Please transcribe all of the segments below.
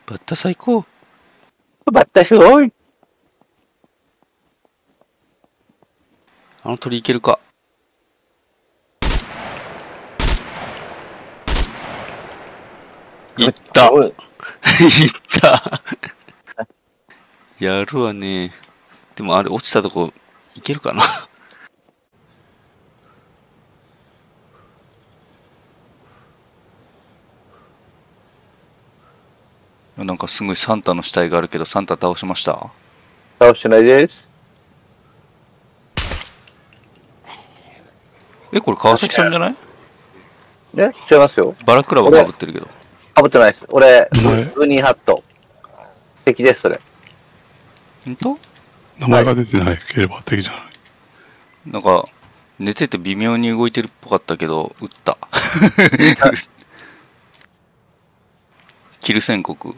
バッタ最高。 バッタすごい。 あの鳥いけるか。いった。いった。やるわね。でもあれ落ちたとこいけるかな。なんかすごいサンタの死体があるけど、サンタ倒しました？ 倒してないです。 これ川崎さんじゃない？ ね、違いますよ。 バラクラバかぶってるけど。 かぶってないです。俺、ウニーハット。敵です、それ。 ほんと？ 名前が出てないければ敵じゃない。 なんか、寝てて微妙に動いてるっぽかったけど、撃った。キル宣告。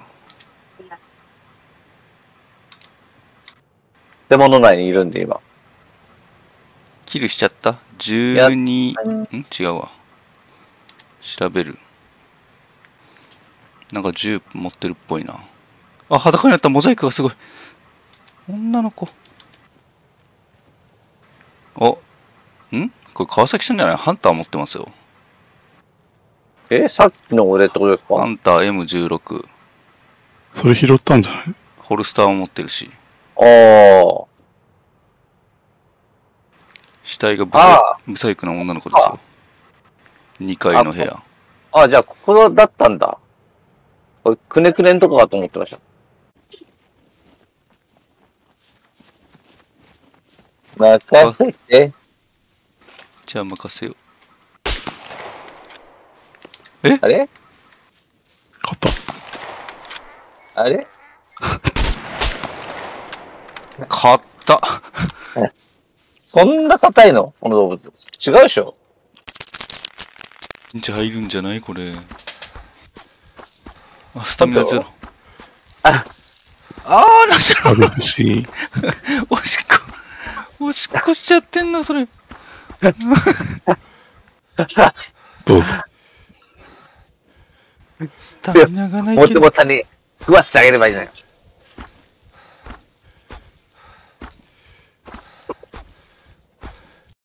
建物内にいるんで、今。 キルしちゃった？ 12… 違うわ。調べる。なんか銃持ってるっぽいな。あ、裸になった。モザイクがすごい。女の子。これ川崎さんじゃない？ハンター持ってますよ。 さっきの俺ってことですか？ ハンター M16。 それ拾ったんじゃない？ ホルスターも持ってるし。 ああ。 死体がブサイクな女の子ですよ。2階の部屋。 じゃあ、ここだったんだ。これ、くねくねんとこかと思ってました。任せて。 じゃあ任せよう。 あれ勝った。 あれ勝った。 そんな硬いのこの動物。違うでしょ？ じゃあ入るんじゃないこれ。スタミナゼロ。なしろ。 激しい。 おしっこしちゃってんな、それ。 どうぞ。 スタミナがないけど。 もちもちさんに食わせてあげればいいじゃない。